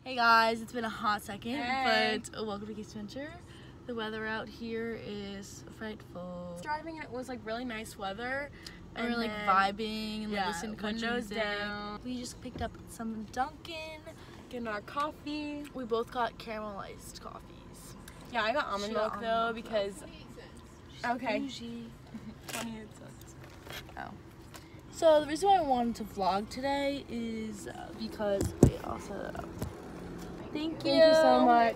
Hey guys, it's been a hot second, Hey. but welcome to Case Venture. The weather out here is frightful. Driving, it was like really nice weather, And we're like vibing and like listening to country windows music. down, We just picked up some Dunkin'. getting our coffee. We both got caramelized coffees. Yeah, I got almond She milk got though almond because. Okay. Bougie. 28 cents. Oh. So the reason why I wanted to vlog today is because I'll set it up. Thank you. Thank you so much.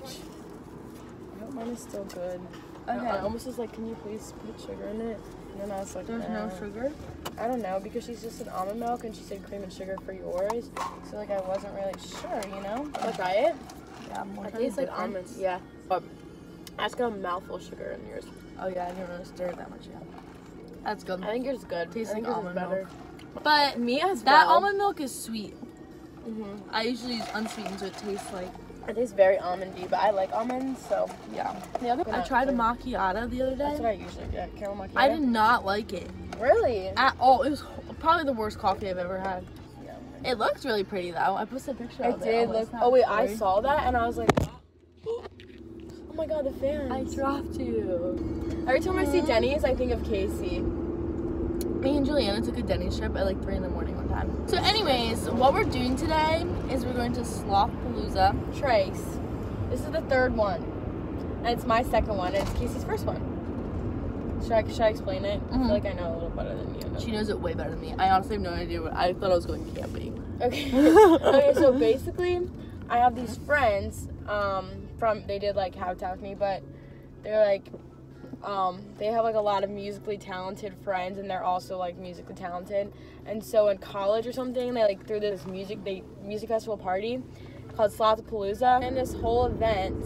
I hope mine is still good. Okay. I almost was like, can you please put sugar in it? And then I was like, There's no sugar. I don't know, because she's just an almond milk and she said cream and sugar for yours. So like I wasn't really sure, you know? I'll try it. Yeah, more I taste like almonds. Yeah. I just got a mouthful of sugar in yours. Oh yeah, I didn't really stir it that much yet. That's good. I think yours is good. Tastes I think like yours is almond better. But Me as that well. almond milk is sweet. Mm-hmm. I usually use unsweetened, so it tastes like, It tastes very almondy, but I like almonds, so yeah. the other. I tried a macchiato the other That's what day. I usually get. Caramel macchiato. I did not like it Really? at all. It was probably the worst coffee I've ever had. Yeah. It looked really pretty though. I posted a picture It of it. did on look. my Oh wait, story. I saw that and I was like, oh my god, the fans. I dropped you. Every time I see Denny's, I think of Casey. Me and Julianna took a Denny's trip at like 3 in the morning one time. So anyways, what we're doing today is we're going to Slothpalooza. Trace. This is the third one, and it's my second one, and it's Casey's first one. Should I explain it? I feel like I know a little better than you. She knows it way better than me. I honestly have no idea what I thought I was going camping. Okay. Okay, so basically, I have these friends, they did like Habitat with me, but they're like, they have like a lot of musically talented friends, and they're also like musically talented. And so in college or something, they like threw this music festival party called Slothpalooza, and this whole event,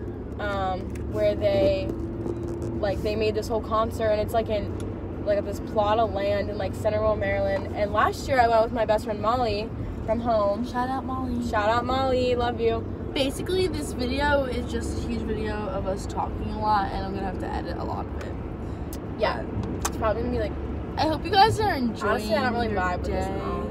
where they made this whole concert, and it's like in like this plot of land in like Centerville, Maryland. And last year I went with my best friend Molly from home. Shout out Molly. Shout out Molly, love you. Basically, this video is just a huge video of us talking a lot, and I'm gonna have to edit a lot of it. Yeah, it's probably gonna be like. I hope you guys are enjoying Honestly, I don't really your vibe with this day. now.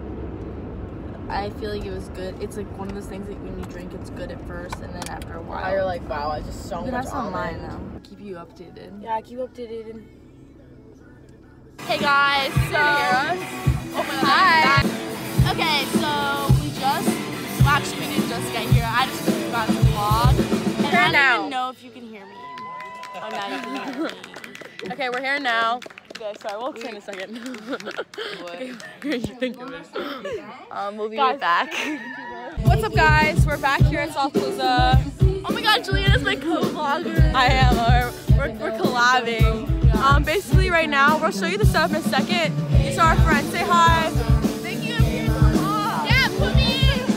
I feel like it was good. It's like one of those things that when you drink, it's good at first, and then after a while, You're like, wow, I just so you can much have some almond. mine though. Keep you updated. Yeah, keep updated. Hey guys, so Oh my hi. Okay, so we didn't just get here. I just forgot to vlog. And I don't even know if you can hear me. Oh, now you can hear me. Okay, we're here now. Okay, sorry, we'll explain in a second. Okay, you think of it. we'll be right back. What's up, guys? We're back here at Slothpalooza. Oh my God, Julianna's my co-vlogger. I am. We're collabing. Basically, right now, we'll show you the stuff in a second. These are our friends. Say hi. Thank you, I'm here to vlog. Yeah, put me in.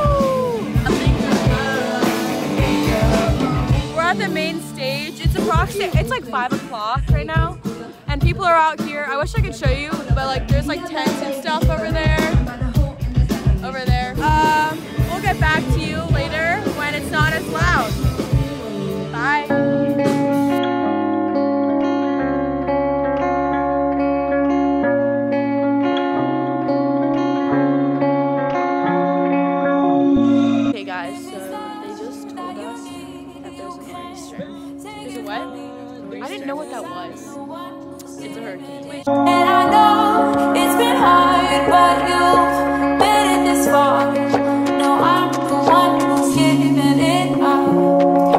We're at the main stage. It's like 5 o'clock right now, and people are out here. I wish I could show you, but like there's like tents and stuff over there. We'll get back to you later when it's not as loud. Bye. Hey guys, so they just told us that there's an nor'easter. There's a what? I didn't know what that was. It's a hurricane. And I know it's been hard, but you've made it this far. No, I'm the one who's giving it up.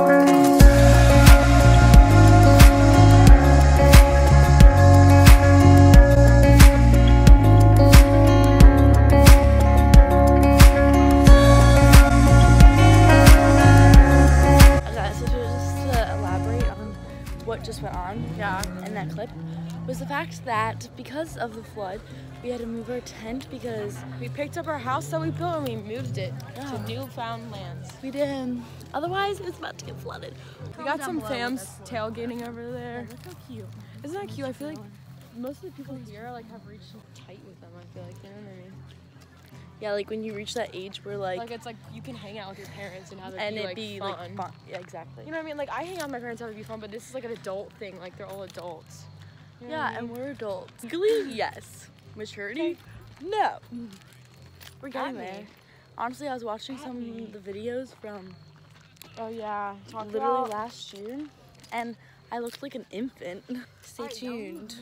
Okay, so just to elaborate on what just went on in that clip was the fact that because of the flood, we had to move our tent because We picked up our house that we built and we moved it to newfound lands. we didn't. Otherwise, it was about to get flooded. We got some fams tailgating over there. Look how cute. Isn't that cute? I feel like most of the people here like have reached tight with them. I feel like, you know what I mean? Yeah, like when you reach that age where like It's like you can hang out with your parents and have it and be, it like, be fun. like fun. Yeah, exactly. You know what I mean? Like I hang out with my parents, have it be fun, but this is like an adult thing. Like they're all adults. You know what I Yeah, mean? and we're adults. Legally, yes. Maturity? No. We're getting Got me. there. Honestly, I was watching some of the videos from Oh yeah, literally last year, and I looked like an infant. Stay tuned.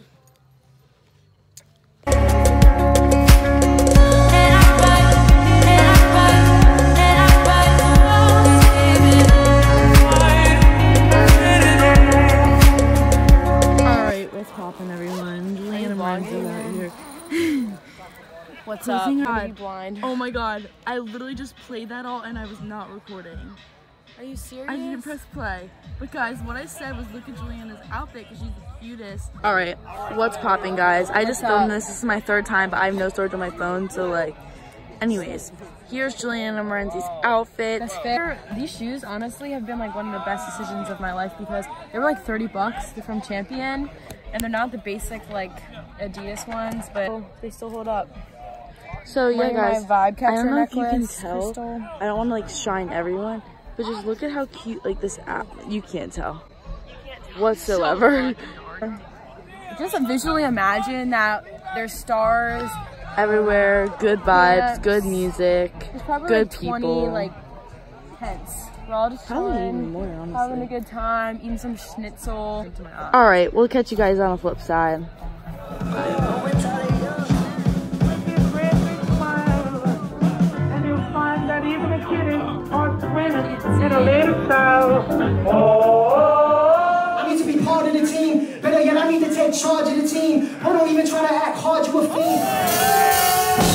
Alright, what's poppin', everyone? Julianna Martin's out here. What's up? I'm gonna be blind. Oh my god, I literally just played that all and I was not recording. Are you serious? I didn't press play. But guys, what I said was look at Julianna's outfit because she's the cutest. Alright, what's popping, guys? I just filmed this. This is my third time, but I have no storage on my phone, so like, anyways. Here's Julianna Morenzi's outfit. That's fair. These shoes honestly have been like one of the best decisions of my life because they were like 30 bucks. They're from Champion, and they're not the basic like Adidas ones, but they still hold up. So yeah, guys, my vibe catcher I don't know necklace, if you can tell. crystal. I don't want to like shine everyone, but just look at how cute like this app. You can't tell whatsoever. Just visually imagine that there's stars Everywhere, good vibes, good music, There's probably good like 20 people. like tents. We're all just Probably chilling, even more, honestly. having a good time, eating some schnitzel. All right, we'll catch you guys on the flip side. I need to be part of the team. Better yet, I need to take charge of the team. Or don't even try to act hard, you a fiend.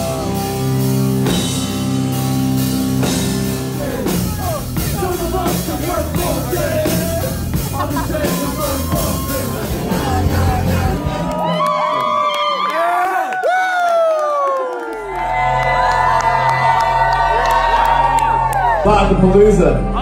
Fantabulous.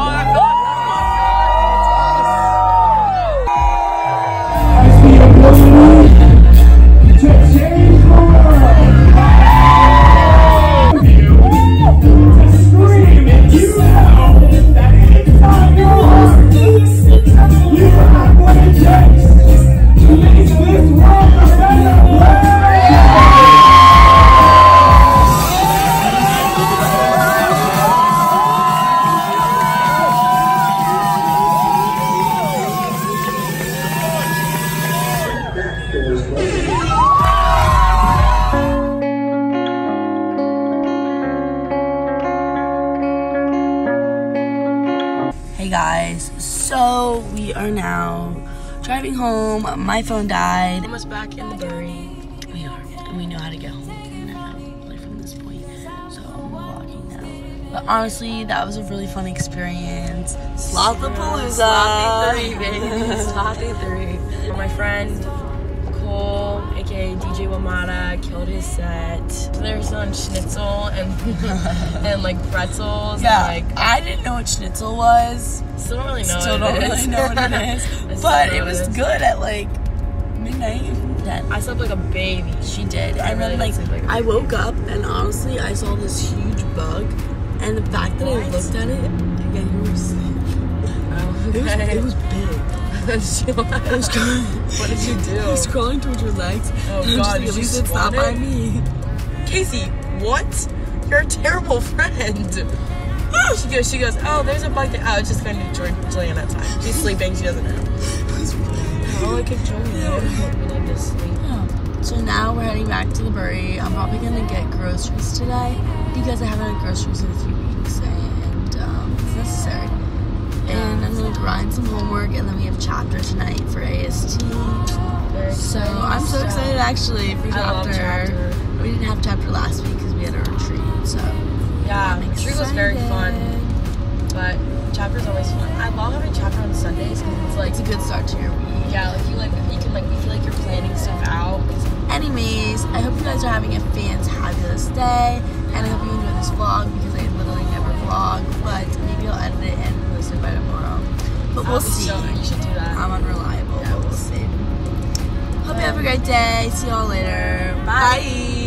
Hey guys, so we are now driving home. My phone died. Almost back in the Bury. We are, and we know how to get home now, like from this point. So I'm walking now. But honestly, that was a really fun experience. Slothapalooza. Sloppy 3, baby. Sloppy 3. My friend Cole, aka DJ Wamada, killed his set. So they were selling schnitzel and and like pretzels. Yeah, and, like I didn't know what schnitzel was. still don't really know. Still what don't it really is. know what it is. But it was good at like midnight. I slept like a baby. She did. I And really then did sleep like a I baby. woke up and honestly I saw this huge bug, and the fact that I looked at it, yeah, you were asleep. Oh, It okay. was big. What did you do? I was crawling towards your legs. Oh, and God, just did you said, swat stop by it? me. Casey, what? You're a terrible friend. She goes, oh, there's a bug there. Oh, it's just going to Julianna at time. She's sleeping, she doesn't know. Oh, I could join you. We like to sleep. So now we're heading back to the Bury. I'm probably gonna get groceries today because I haven't had groceries in a few weeks, and it's necessary. And I'm gonna grind some homework, and then we have chapter tonight for AST. So I'm so excited actually for I love chapter. We didn't have chapter last week because we had a retreat. So Yeah, I'm retreat was very fun, but chapter's always fun. I love having chapter on Sundays because it's like it's a good start to your week. yeah, like you feel like you're planning stuff out. Anyways, I hope you guys are having a fantabulous day, and I hope you enjoy this vlog because I literally never vlog, but maybe I'll edit it and post it by tomorrow. But we'll see. You should do that. I'm unreliable, but we'll see. Hope you have a great day. See y'all later. Bye.